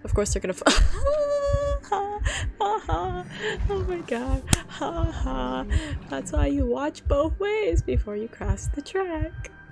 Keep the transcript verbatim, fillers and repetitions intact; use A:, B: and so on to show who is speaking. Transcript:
A: Of course they're gonna f- ha, ha, ha. Oh my god. Ha ha. That's why you watch both ways before you cross the track.